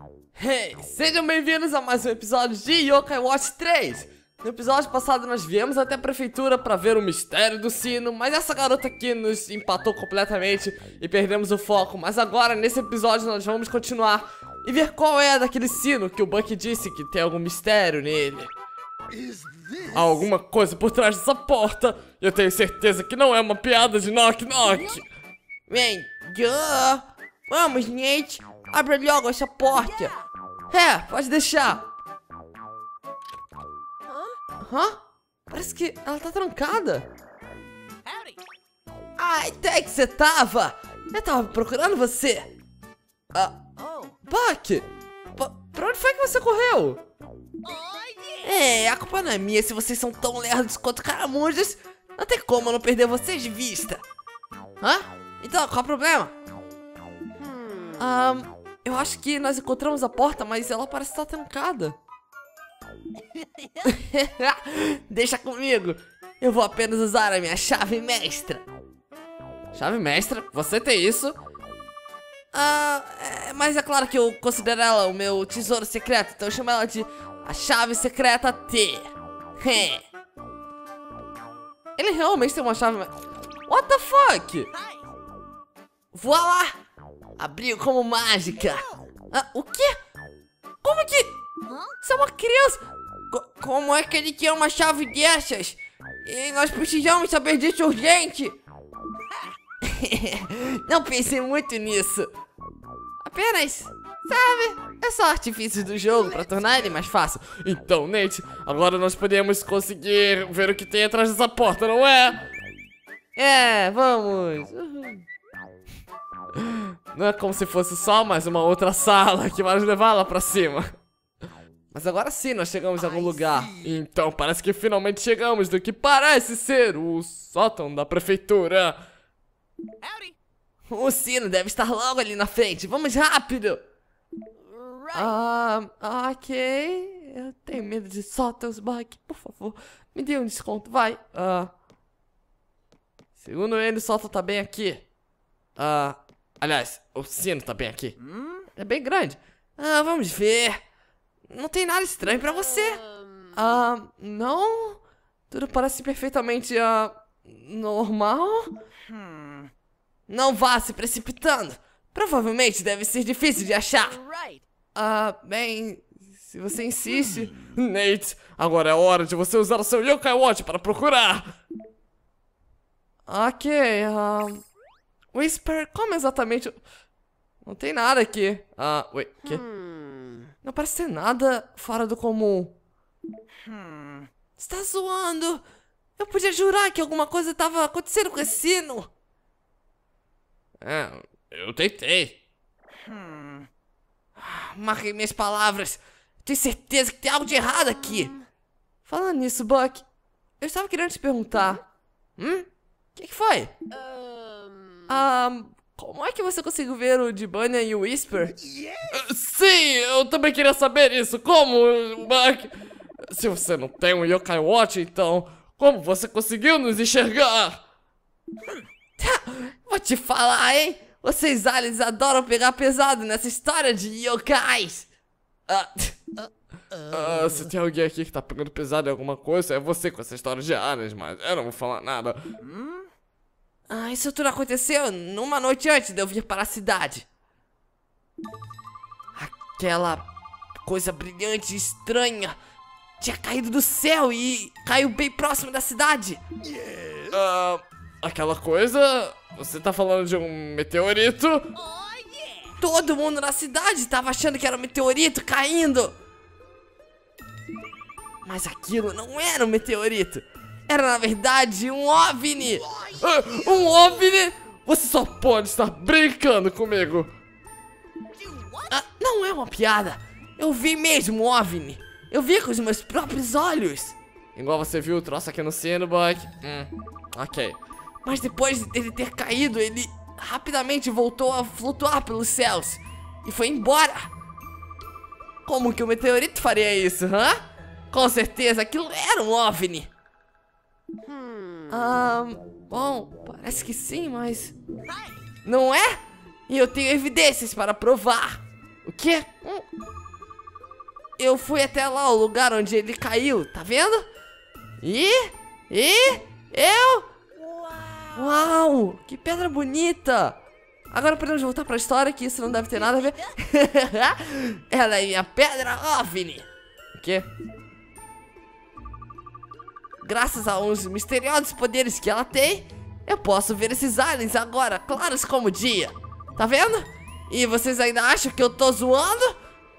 Hey, sejam bem-vindos a mais um episódio de Yokai Watch 3. No episódio passado nós viemos até a prefeitura para ver o mistério do sino, mas essa garota aqui nos empatou completamente e perdemos o foco. Mas agora, nesse episódio, nós vamos continuar e ver qual é daquele sino que o Buck disse que tem algum mistério nele. Há alguma coisa por trás dessa porta. Eu tenho certeza que não é uma piada de knock-knock. Vem, vamos, Nate, abre logo essa porta. Pode deixar. Hã? Parece que ela tá trancada. Até que você tava? Eu tava procurando você. Buck, pra onde foi que você correu? A culpa não é minha se vocês são tão lerdos quanto caramujos. Não tem como eu não perder vocês de vista. Então, qual é o problema? Eu acho que nós encontramos a porta, mas ela parece estar trancada. Deixa comigo. Eu vou apenas usar a minha chave mestra. Chave mestra? Você tem isso? Mas é claro que eu considero ela o meu tesouro secreto, então eu chamo ela de a chave secreta T. Ele realmente tem uma chave... What the fuck? Voa lá! Abriu como mágica. O quê? Como que... Você é uma criança? Como é que ele quer uma chave dessas? E nós precisamos saber disso urgente. Não pensei muito nisso. Apenas, sabe, é só artifícios do jogo pra tornar ele mais fácil. Então, Nate, agora nós podemos conseguir ver o que tem atrás dessa porta, não é? Vamos. Não é como se fosse só mais uma outra sala que vai nos levar lá pra cima. Mas agora sim nós chegamos em algum lugar. Então parece que finalmente chegamos do que parece ser o sótão da prefeitura. O sino deve estar logo ali na frente. Vamos rápido. Ok. Eu tenho medo de sótãos, Buck. Por favor, me dê um desconto, vai. Segundo ele, o sótão tá bem aqui. Aliás, o sino tá bem aqui. É bem grande. Vamos ver. Não tem nada estranho pra você. Não. Tudo parece perfeitamente, normal. Não vá se precipitando. Provavelmente deve ser difícil de achar. Bem, se você insiste. Nate, agora é hora de você usar o seu Yokai Watch para procurar. Ok, Whisper, como exatamente... Não tem nada aqui. Wait, o quê? Não parece ter nada fora do comum. Você tá zoando? Eu podia jurar que alguma coisa tava acontecendo com esse sino. Eu tentei. Marquei minhas palavras. Tenho certeza que tem algo de errado aqui. Falando nisso, Buck, eu estava querendo te perguntar. O que foi? Como é que você conseguiu ver o Dibanya e o Whisper? Sim, eu também queria saber isso. Como, Buck? Se você não tem um Yokai Watch, então como você conseguiu nos enxergar? Vou te falar, hein? Vocês aliens adoram pegar pesado nessa história de yokais. Se tem alguém aqui que tá pegando pesado em alguma coisa, é você com essa história de aliens, mas eu não vou falar nada. Isso tudo aconteceu numa noite antes de eu vir para a cidade. Aquela coisa brilhante e estranha tinha caído do céu e caiu bem próximo da cidade. Aquela coisa? Você tá falando de um meteorito? Todo mundo na cidade estava achando que era um meteorito caindo. Mas aquilo não era um meteorito. Era na verdade um OVNI. Um OVNI? Você só pode estar brincando comigo. Não é uma piada. Eu vi mesmo um OVNI. Eu vi com os meus próprios olhos. Igual você viu o troço aqui no sino, Buck. Ok. Mas depois dele ter caído, ele rapidamente voltou a flutuar pelos céus e foi embora. Como que o meteorito faria isso, Com certeza aquilo era um OVNI. Bom, parece que sim, mas... Não é? E eu tenho evidências para provar. O quê? Eu fui até lá, o lugar onde ele caiu, tá vendo? Uau, que pedra bonita. Agora podemos voltar pra história, que isso não deve ter nada a ver. Ela é minha pedra OVNI. O quê? Graças a uns misteriosos poderes que ela tem, eu posso ver esses aliens agora, claros como o dia. Tá vendo? E vocês ainda acham que eu tô zoando?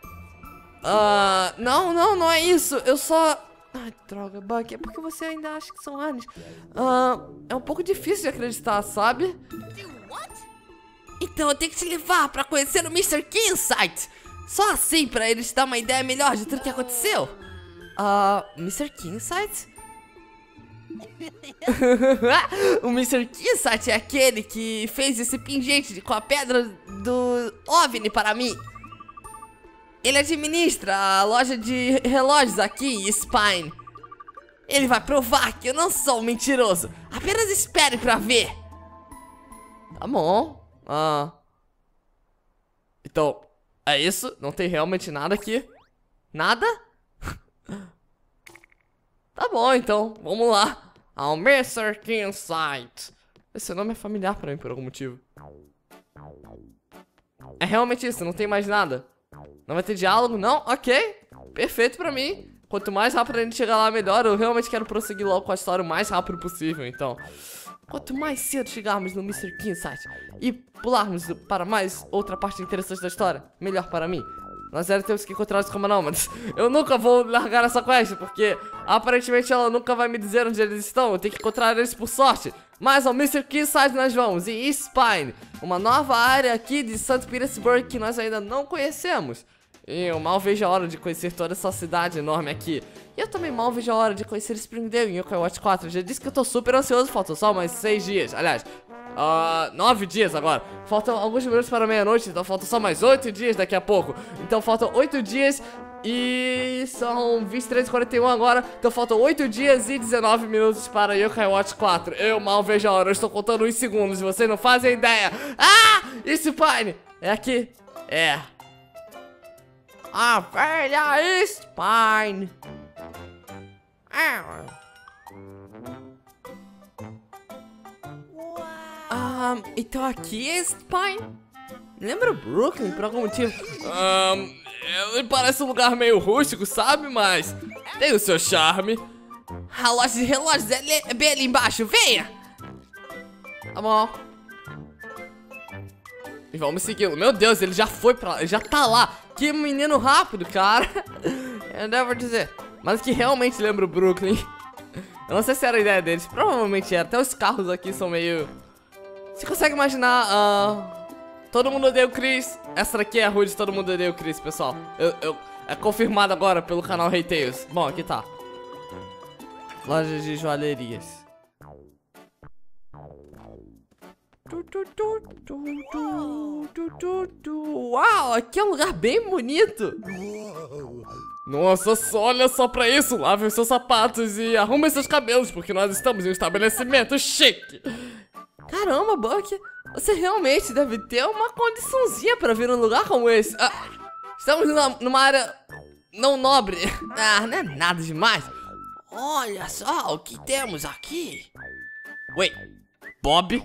Não é isso. Eu só... Ai, droga, Buck, é porque você ainda acha que são aliens. É um pouco difícil de acreditar, sabe? Então eu tenho que te levar pra conhecer o Mr. Kinsight. Só assim, pra ele te dar uma ideia melhor de tudo que aconteceu. Mr. Kinsight? O Mr. Kinsight é aquele que fez esse pingente com a pedra do OVNI para mim. Ele administra a loja de relógios aqui em Spine. Ele vai provar que eu não sou um mentiroso. Apenas espere pra ver. Tá bom. Então, é isso? Não tem realmente nada aqui? Nada? Tá bom, então. Vamos lá. Ao Mr. Kinsight. Esse nome é familiar pra mim por algum motivo. É realmente isso, não tem mais nada. Não vai ter diálogo, não? Ok. Perfeito pra mim. Quanto mais rápido a gente chegar lá, melhor. Eu realmente quero prosseguir logo com a história o mais rápido possível, então. Quanto mais cedo chegarmos no Mr. Kinsight e pularmos para mais outra parte interessante da história, melhor para mim. Nós temos que encontrar os Comanômanos. Eu nunca vou largar essa quest, porque aparentemente ela nunca vai me dizer onde eles estão. Eu tenho que encontrar eles por sorte. Mas ao Mr. Kinsight nós vamos, em East Spine, uma nova área aqui de St. Petersburg que nós ainda não conhecemos. E eu mal vejo a hora de conhecer toda essa cidade enorme aqui. E eu também mal vejo a hora de conhecer Springdale em Yokai Watch 4. Eu já disse que eu tô super ansioso, faltam só mais 6 dias. Aliás, 9 dias agora. Faltam alguns minutos para meia-noite, então faltam só mais 8 dias daqui a pouco. Então faltam 8 dias e são 23h41 agora. Então faltam 8 dias e 19 minutos para Yokai Watch 4. Eu mal vejo a hora, eu estou contando uns segundos, vocês não fazem ideia. Spine! É aqui? É. A velha Spine. Então aqui é Spine? Lembra Brooklyn por algum motivo? Ele parece um lugar meio rústico, sabe? Mas tem o seu charme. A loja de relógios é bem ali embaixo, venha! Tá bom. E vamos segui-lo. Meu Deus, ele já foi pra lá, ele já tá lá. Que menino rápido, cara. Eu devo dizer. Mas que realmente lembra o Brooklyn. Eu não sei se era a ideia deles, provavelmente era. Até os carros aqui são meio... Você consegue imaginar, Todo Mundo Odeia o Chris. Essa daqui é a rua de Todo Mundo Odeia o Chris, pessoal. É confirmado agora pelo canal Hey Tales. Bom, aqui tá. Loja de joalherias. Uau, aqui é um lugar bem bonito. Nossa, olha só pra isso. Lave os seus sapatos e arrume seus cabelos, porque nós estamos em um estabelecimento chique. Caramba, Buck, você realmente deve ter uma condiçãozinha pra vir num lugar como esse. Estamos numa área não nobre. Não é nada demais. Olha só o que temos aqui. Wait, Bob?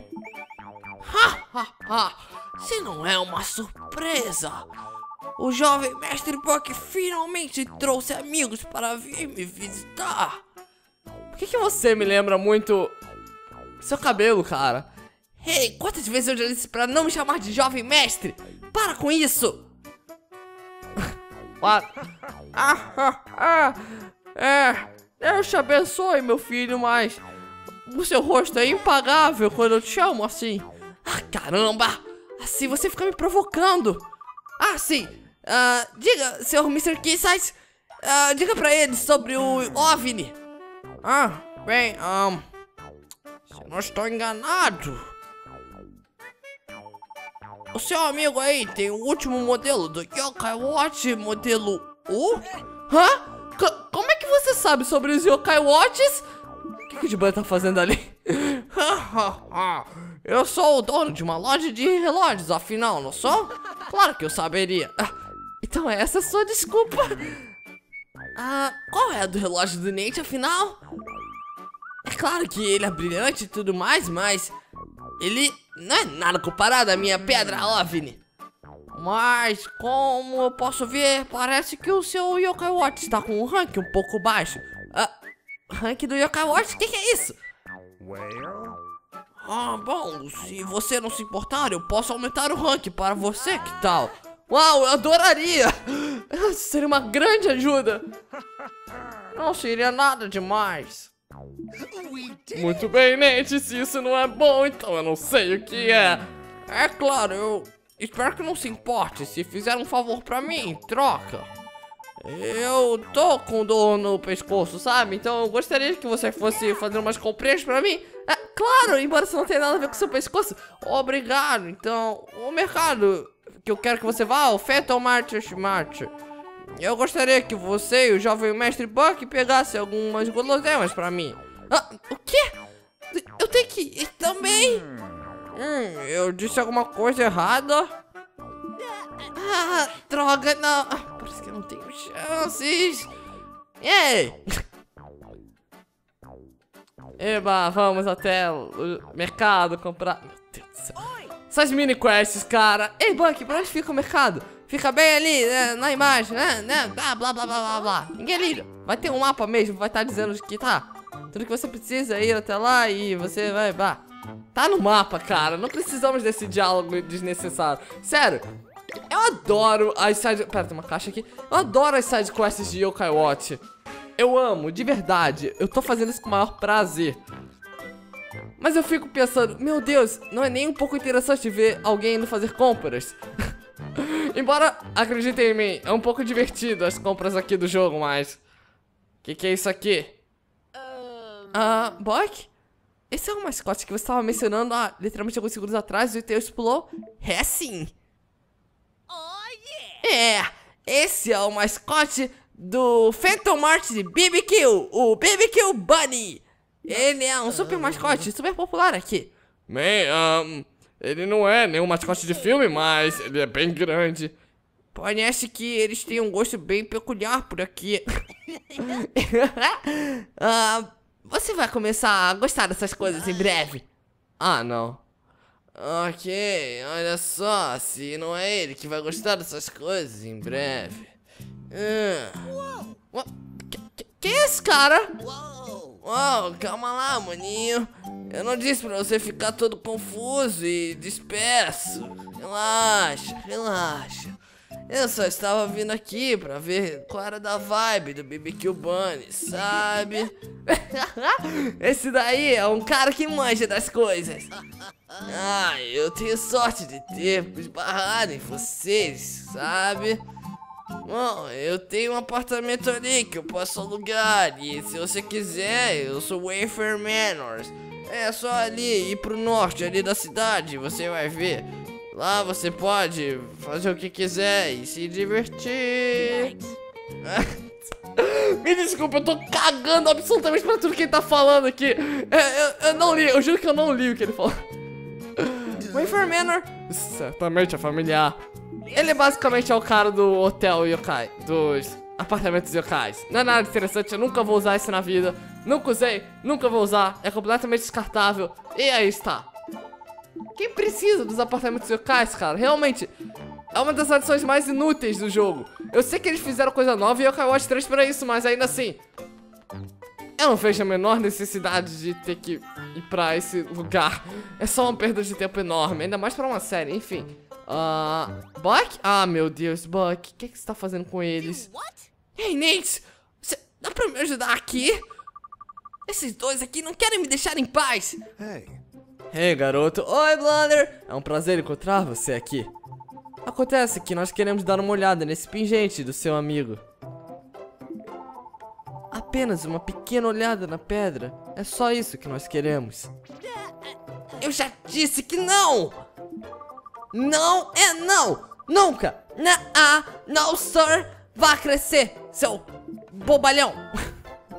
Se não é uma surpresa, o jovem mestre Buck finalmente trouxe amigos para vir me visitar. Por que você me lembra muito seu cabelo, cara? Ei, quantas vezes eu já disse pra não me chamar de jovem mestre? Para com isso! Deus te abençoe, meu filho, mas o seu rosto é impagável quando eu te chamo assim. Caramba! Assim você fica me provocando. Sim. Diga, senhor Mr. Kinsight, diga pra ele sobre o OVNI. Bem, se eu não estou enganado, o seu amigo aí tem o último modelo do Yokai Watch, modelo U? Como é que você sabe sobre os Yokai Watches? O que o Jiban tá fazendo ali? Eu sou o dono de uma loja de relógios, afinal, não sou? Claro que eu saberia. Então essa é a sua desculpa. Ah, qual é a do relógio do Nate, afinal? É claro que ele é brilhante e tudo mais, mas ele não é nada comparado à minha pedra OVNI. Mas, como eu posso ver, parece que o seu Yokai Watch está com um rank um pouco baixo. Rank do Yokai Watch? O que é isso? Ah, bom, se você não se importar, eu posso aumentar o rank para você, que tal? Uau, eu adoraria! Seria uma grande ajuda. Não seria nada demais. Muito bem, Nate, se isso não é bom, então eu não sei o que é. É claro, eu espero que não se importe se fizer um favor pra mim em troca. Eu tô com dor no pescoço, sabe? Então eu gostaria que você fosse fazer umas comprinhas pra mim. É, claro, embora isso não tenha nada a ver com seu pescoço. Obrigado. Então, o mercado que eu quero que você vá é o Phantom Mart. Eu gostaria que você e o jovem mestre Buck pegassem algumas guloseimas pra mim. O quê? Eu tenho que ir também? Eu disse alguma coisa errada? Droga, não. Parece que eu não tenho chances. Ei! Eba, vamos até o mercado comprar. Meu Deus do céu. Essas mini quests, cara. Ei, Buck, pra onde fica o mercado? Fica bem ali, né, na imagem, né? Blá, blá, blá, blá, blá, blá. Ninguém liga. Vai ter um mapa mesmo, vai estar dizendo que tá. Tudo que você precisa é ir até lá e você vai, blá. Tá no mapa, cara. Não precisamos desse diálogo desnecessário. Sério, eu adoro as side... Pera, tem uma caixa aqui. Eu adoro as side quests de Yokai Watch. Eu amo, de verdade. Eu tô fazendo isso com o maior prazer. Mas eu fico pensando, meu Deus, não é nem um pouco interessante ver alguém indo fazer compras. Embora, acreditem em mim, é um pouco divertido as compras aqui do jogo, mas... Que é isso aqui? Buck? Esse é o mascote que você estava mencionando literalmente alguns segundos atrás e o Tails pulou? É sim. Esse é o mascote do Phantom Mart de BBQ, o BBQ Bunny. Ele é um super mascote, super popular aqui. Bem, ele não é nenhum mascote de filme, mas ele é bem grande. Parece que eles têm um gosto bem peculiar por aqui. Você vai começar a gostar dessas coisas em breve. Não. Ok, olha só, se não é ele que vai gostar dessas coisas em breve. Que é esse cara? Uau, calma lá, maninho. Eu não disse pra você ficar todo confuso e disperso. Relaxa. Eu só estava vindo aqui pra ver qual era da vibe do BBQ Bunny, sabe? Esse daí é um cara que manja das coisas. Eu tenho sorte de ter esbarrado em vocês, sabe? Bom, eu tenho um apartamento ali que eu posso alugar. E se você quiser, eu sou Wayfair Manors. É só ali ir pro norte ali da cidade, você vai ver. Lá você pode fazer o que quiser e se divertir. Me desculpa, eu tô cagando absolutamente pra tudo que ele tá falando aqui. Eu não li, eu juro que eu não li o que ele falou. Wayfair Manor certamente é familiar. Ele basicamente é o cara do hotel yokai, dos apartamentos yokais. Não é nada interessante, eu nunca vou usar isso na vida. Nunca usei, nunca vou usar, é completamente descartável. E aí está. Quem precisa dos apartamentos yokais, cara? Realmente, é uma das adições mais inúteis do jogo. Eu sei que eles fizeram coisa nova e Yokai Watch 3 pra isso, mas ainda assim, eu não vejo a menor necessidade de ter que ir pra esse lugar. É só uma perda de tempo enorme, ainda mais pra uma série, enfim. Buck? Meu Deus, Buck, o que você tá fazendo com eles? Ei, Nate, você dá pra me ajudar aqui? Esses dois aqui não querem me deixar em paz. Ei, garoto. Oi, Blunder. É um prazer encontrar você aqui. Acontece que nós queremos dar uma olhada nesse pingente do seu amigo. Apenas uma pequena olhada na pedra. É só isso que nós queremos. Eu já disse que não! Não é não! Nunca! Não, sir! Vá crescer, seu bobalhão!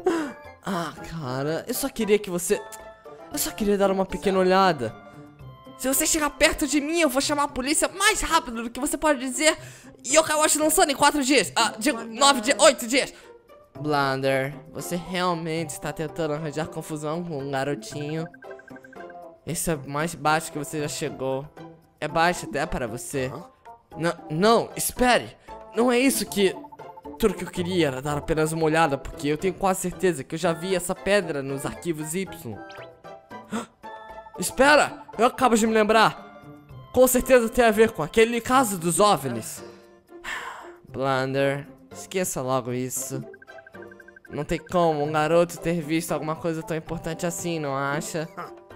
Cara, eu só queria dar uma pequena olhada. Se você chegar perto de mim, eu vou chamar a polícia mais rápido do que você pode dizer. Yokai Watch lançando em 4 dias. Digo, 9 dias, 8 dias. Blunder, você realmente está tentando arranjar confusão com um garotinho. Esse é o mais baixo que você já chegou. É baixo até para você. Não, espere. Não é isso que... Tudo que eu queria era dar apenas uma olhada, porque eu tenho quase certeza que eu já vi essa pedra nos arquivos Y. Espera, eu acabo de me lembrar. Com certeza tem a ver com aquele caso dos OVNIs. Blunder, esqueça logo isso. Não tem como um garoto ter visto alguma coisa tão importante assim, não acha?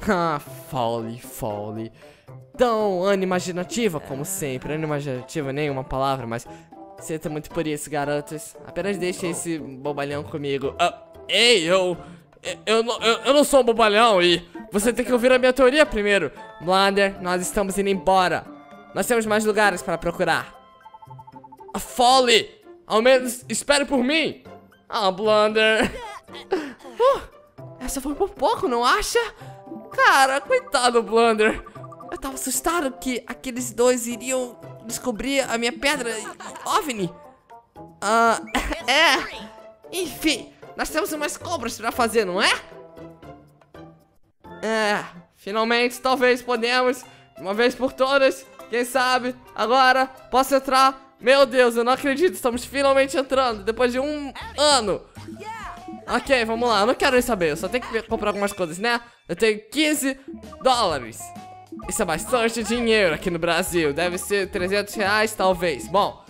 Folly. Tão animaginativa como sempre. Animaginativa nem uma palavra, mas... Sinto muito por isso, garotos. Apenas deixe esse bobalhão comigo. Ei, eu não sou um bobalhão e você tem que ouvir a minha teoria primeiro. Blunder, nós estamos indo embora. Nós temos mais lugares para procurar. Folly, ao menos espere por mim. Blunder. Essa foi por pouco, não acha? Cara, coitado, Blunder. Eu tava assustado que aqueles dois iriam descobrir a minha pedra OVNI. Enfim, nós temos umas compras pra fazer, não é? Finalmente, talvez podemos, de uma vez por todas, quem sabe, agora, posso entrar? Meu Deus, eu não acredito, estamos finalmente entrando, depois de 1 ano. Ok, vamos lá, eu não quero nem saber, eu só tenho que comprar algumas coisas, né? Eu tenho $15. Isso é bastante dinheiro aqui no Brasil. Deve ser R$300, talvez. Bom,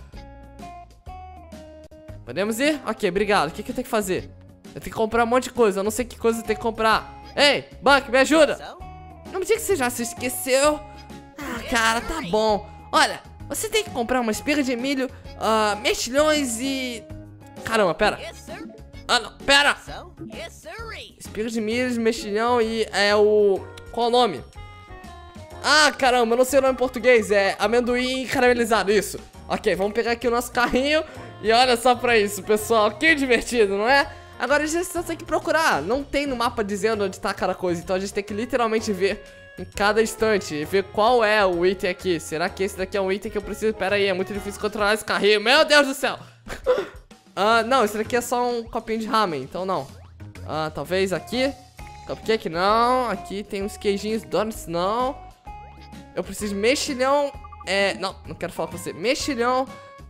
podemos ir? Ok, obrigado. O que eu tenho que fazer? Eu tenho que comprar um monte de coisa. Eu não sei que coisa eu tenho que comprar. Ei, Buck, me ajuda. Não me diga que você já se esqueceu. Cara, tá bom. Olha, você tem que comprar uma espiga de milho, mexilhões e... Caramba, pera. Não, pera. Espiga de milho, mexilhão e Qual o nome? Caramba, eu não sei o nome em português. É amendoim caramelizado, isso. Ok, vamos pegar aqui o nosso carrinho. E olha só pra isso, pessoal. Que divertido, não é? Agora a gente só tem que procurar. Não tem no mapa dizendo onde tá cada coisa. Então a gente tem que literalmente ver em cada instante e ver qual é o item aqui. Será que esse daqui é um item que eu preciso? Pera aí, é muito difícil controlar esse carrinho. Meu Deus do céu. Não, esse daqui é só um copinho de ramen. Então não. Talvez aqui. Cupcake não. Aqui tem uns queijinhos, donuts não. Eu preciso de mexilhão. Não quero falar com você. Mexilhão.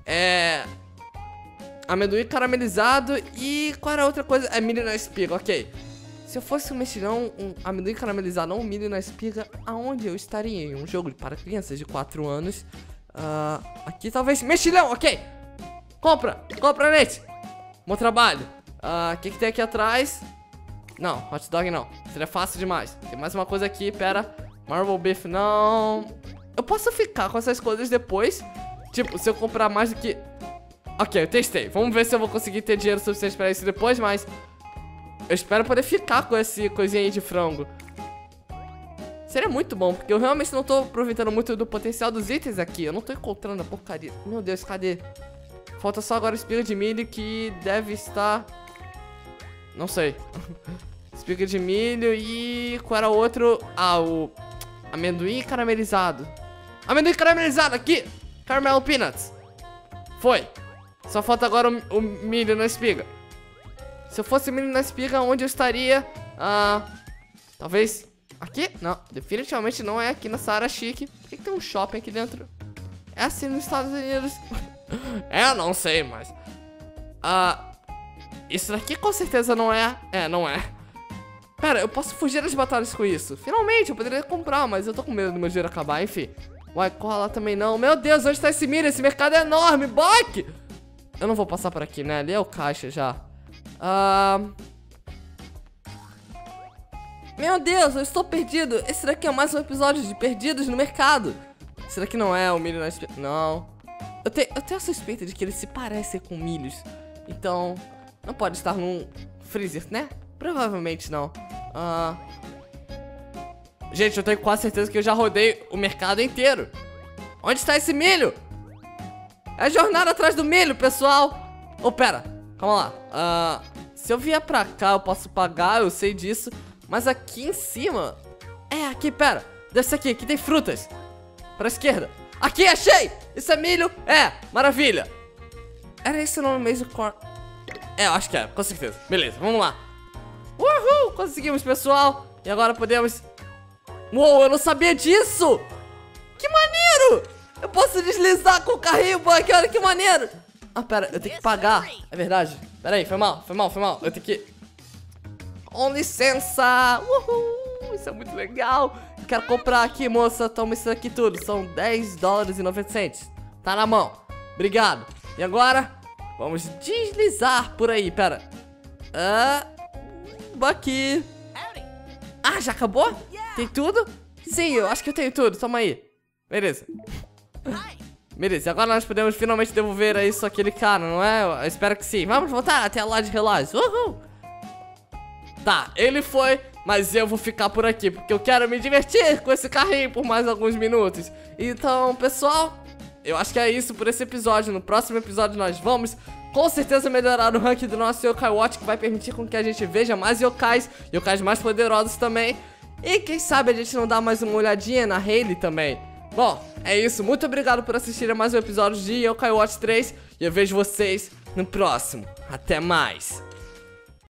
Amendoim caramelizado. E qual era a outra coisa? Milho na espiga, ok. Se eu fosse um mexilhão, um amendoim caramelizado ou um milho na espiga, aonde eu estaria? Em um jogo para crianças de 4 anos. Aqui talvez. Mexilhão, ok. Compra, Nate. Bom trabalho. O que tem aqui atrás? Não, hot dog não. Seria fácil demais. Tem mais uma coisa aqui, pera. Marble Beef não. Eu posso ficar com essas coisas depois. Tipo, se eu comprar mais do que... Ok, eu testei. Vamos ver se eu vou conseguir ter dinheiro suficiente pra isso depois, mas... Eu espero poder ficar com esse coisinha aí de frango. Seria muito bom, porque eu realmente não tô aproveitando muito do potencial dos itens aqui. Eu não tô encontrando a porcaria. Meu Deus, cadê? Falta só agora a espiga de milho que deve estar... Não sei. Espiga de milho e... Qual era o outro? O... Amendoim caramelizado. Amendoim caramelizado aqui. Caramel Peanuts. Foi. Só falta agora o milho na espiga. Se eu fosse milho na espiga, onde eu estaria? Talvez aqui? Não, definitivamente não é aqui nessa área chique. Por que tem um shopping aqui dentro? É assim nos Estados Unidos. Eu não sei, mas... Isso daqui com certeza não é. Não é. Pera, eu posso fugir das batalhas com isso. Finalmente, eu poderia comprar, mas eu tô com medo do meu dinheiro acabar, enfim. Cola também não. Meu Deus, onde tá esse milho? Esse mercado é enorme, Buck! Eu não vou passar por aqui, né? Ali é o caixa já. Meu Deus, eu estou perdido. Esse daqui é mais um episódio de Perdidos no Mercado. Esse daqui não é o milho na espiga. Não. Eu tenho a suspeita de que ele se parece com milhos. Então, não pode estar num freezer, né? Provavelmente não. Gente, eu tenho quase certeza que eu já rodei o mercado inteiro. Onde está esse milho? É a jornada atrás do milho, pessoal. Pera, calma lá. Se eu vier pra cá, eu posso pagar, eu sei disso. Mas aqui em cima... aqui, pera. Deve ser aqui tem frutas. Pra esquerda. Aqui, achei! Isso é milho? É, maravilha. Era esse o nome mesmo? É, eu acho que é, com certeza. Beleza, vamos lá. Uhul, conseguimos, pessoal. E agora podemos... Uou, eu não sabia disso! Que maneiro! Eu posso deslizar com o carrinho, Buck, olha que maneiro! Ah, pera, eu tenho que pagar. É verdade. Pera aí, foi mal. Eu tenho que... Com licença! Uhul! Isso é muito legal! Quero comprar aqui, moça. Toma isso aqui tudo. São $10,90. Tá na mão. Obrigado. E agora, vamos deslizar por aí. Pera. Aqui. Ah, já acabou? Tem tudo? Sim, eu acho que eu tenho tudo. Toma aí. Beleza. Beleza, e agora nós podemos finalmente devolver isso àquele cara, não é? Eu espero que sim. Vamos voltar até lá de relógio. Uhul! Tá, ele foi, mas eu vou ficar por aqui, porque eu quero me divertir com esse carrinho por mais alguns minutos. Então, pessoal, eu acho que é isso por esse episódio. No próximo episódio nós vamos com certeza melhorar o ranking do nosso Yokai Watch, que vai permitir com que a gente veja mais yokais mais poderosos também. E quem sabe a gente não dá mais uma olhadinha na Hayley também. Bom, é isso. Muito obrigado por assistir a mais um episódio de Yokai Watch 3. E eu vejo vocês no próximo. Até mais.